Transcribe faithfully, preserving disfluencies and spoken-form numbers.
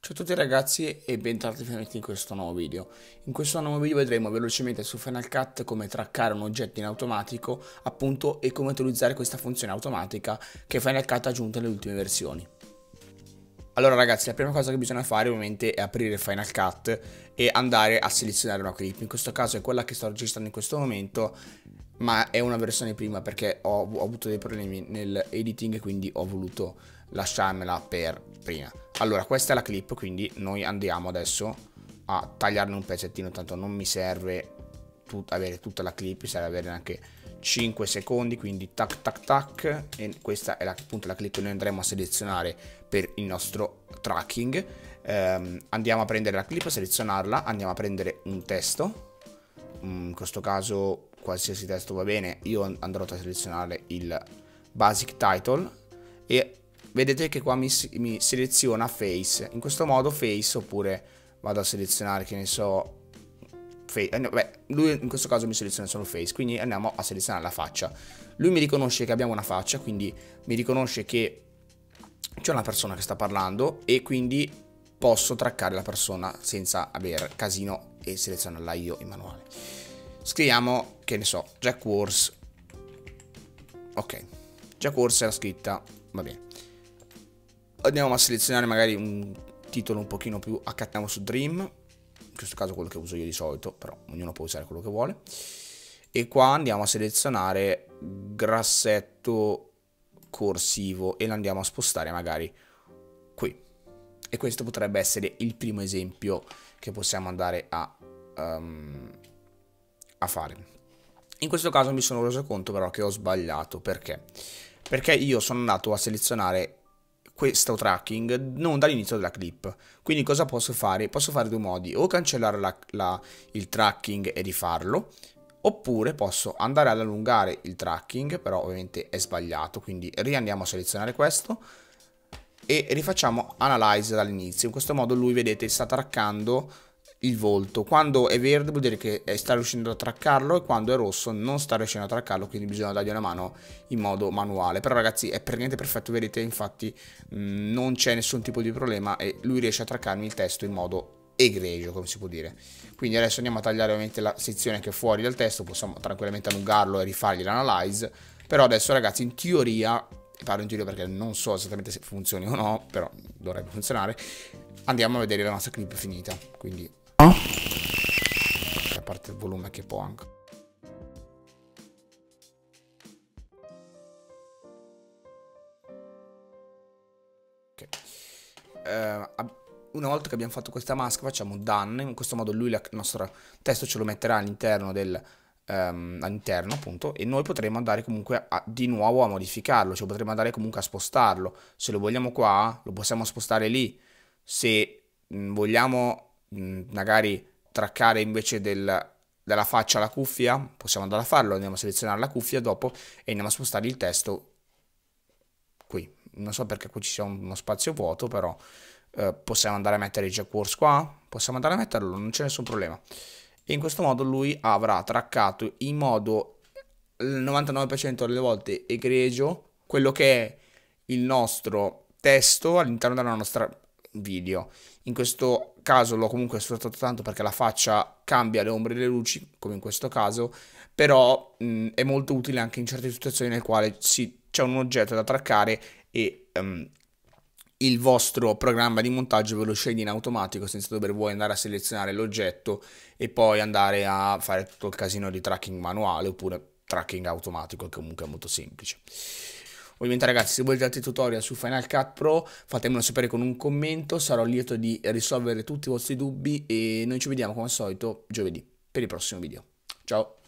Ciao a tutti ragazzi e bentornati finalmente in questo nuovo video. In questo nuovo video vedremo velocemente su Final Cut come traccare un oggetto in automatico, appunto, e come utilizzare questa funzione automatica che Final Cut ha aggiunto nelle ultime versioni. Allora ragazzi, la prima cosa che bisogna fare ovviamente è aprire Final Cut e andare a selezionare una clip. In questo caso è quella che sto registrando in questo momento, ma è una versione prima perché ho, ho avuto dei problemi nel editing e quindi ho voluto lasciarmela per prima. Allora, questa è la clip, quindi noi andiamo adesso a tagliarne un pezzettino, tanto non mi serve tut avere tutta la clip, mi serve avere anche cinque secondi, quindi tac tac tac, e questa è la, appunto la clip che noi andremo a selezionare per il nostro tracking. Ehm, andiamo a prendere la clip, a selezionarla, andiamo a prendere un testo, in questo caso qualsiasi testo va bene, io andrò a selezionare il basic title e vedete che qua mi, mi seleziona face. In questo modo face, oppure vado a selezionare, che ne so, face, eh, no, beh, lui in questo caso mi seleziona solo face, quindi andiamo a selezionare la faccia. Lui mi riconosce che abbiamo una faccia, quindi mi riconosce che c'è una persona che sta parlando e quindi posso traccare la persona senza avere casino e selezionarla io in manuale. Scriviamo, che ne so, Jack Wars. Ok, Jack Wars è la scritta, va bene. Andiamo a selezionare magari un titolo un pochino più accattiamo su Dream, in questo caso quello che uso io di solito, però ognuno può usare quello che vuole. E qua andiamo a selezionare grassetto corsivo e lo andiamo a spostare magari qui. E questo potrebbe essere il primo esempio che possiamo andare a, um, a fare. In questo caso mi sono reso conto però che ho sbagliato. Perché? Perché io sono andato a selezionare questo tracking non dall'inizio della clip. Quindi cosa posso fare? Posso fare due modi: o cancellare la, la, il tracking e rifarlo, oppure posso andare ad allungare il tracking, però ovviamente è sbagliato, quindi riandiamo a selezionare questo e rifacciamo analyze dall'inizio. In questo modo lui, vedete, sta traccando il volto. Quando è verde vuol dire che sta riuscendo a traccarlo, e quando è rosso non sta riuscendo a traccarlo, quindi bisogna dargli una mano in modo manuale. Però ragazzi è praticamente perfetto, vedete, infatti mh, non c'è nessun tipo di problema e lui riesce a traccarmi il testo in modo egregio, come si può dire. Quindi adesso andiamo a tagliare ovviamente la sezione che è fuori dal testo, possiamo tranquillamente allungarlo e rifargli l'analyze. Però adesso ragazzi, in teoria, parlo in teoria perché non so esattamente se funzioni o no, però dovrebbe funzionare, andiamo a vedere la nostra clip finita. Quindi a parte il volume che può anche. Ok. Uh, una volta che abbiamo fatto questa maschera facciamo done. In questo modo lui la, il nostro testo ce lo metterà all'interno del um, all'interno appunto, e noi potremo andare comunque a, di nuovo a modificarlo, cioè potremo andare comunque a spostarlo. Se lo vogliamo qua lo possiamo spostare lì. Se mh, vogliamo mh, magari traccare invece del, della faccia la cuffia, possiamo andare a farlo, andiamo a selezionare la cuffia dopo e andiamo a spostare il testo qui. Non so perché qui ci sia uno spazio vuoto, però eh, possiamo andare a mettere il Jack Wars qua, possiamo andare a metterlo, non c'è nessun problema. E in questo modo lui avrà traccato in modo il novantanove per cento delle volte egregio quello che è il nostro testo all'interno della nostra video. In questo caso l'ho comunque sfruttato tanto perché la faccia cambia le ombre e le luci, come in questo caso, però mh, è molto utile anche in certe situazioni nel quale c'è un oggetto da traccare e um, il vostro programma di montaggio ve lo sceglie in automatico senza dover voi andare a selezionare l'oggetto e poi andare a fare tutto il casino di tracking manuale oppure tracking automatico, che comunque è molto semplice. Ovviamente ragazzi, se volete altri tutorial su Final Cut Pro fatemelo sapere con un commento, sarò lieto di risolvere tutti i vostri dubbi e noi ci vediamo come al solito giovedì per il prossimo video. Ciao!